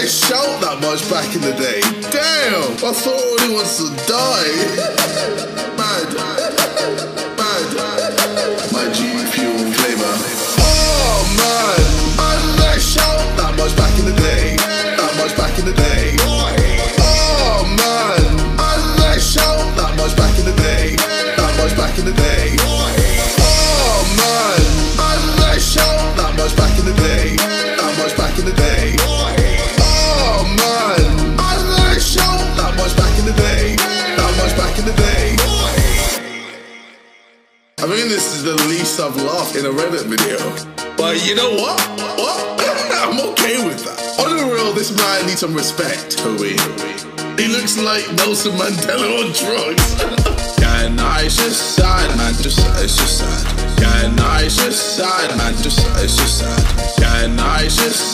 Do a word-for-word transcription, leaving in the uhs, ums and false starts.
I shout that much back in the day? Damn, I thought all he wants to die. Mad, mad, my G Fuel flavor. Oh man, I didn't shout that much back in the day. That much back in the day. Oh man, I didn't shout that much back in the day. That much back in the day. Oh man, I didn't shout that much back in the day. That much back in the day. Oh man, I didn't shout that much back in the day. That much back in the day. I mean, this is the least I've laughed in a Reddit video. But you know what? What? I'm okay with that. On the real, this man needs some respect, Toby. He looks like Nelson Mandela on drugs. Yeah, nah, it's just sad, man. Just, it's just sad. Yeah, nah, it's just sad, man. Just, it's just sad. Yeah, nah, it's just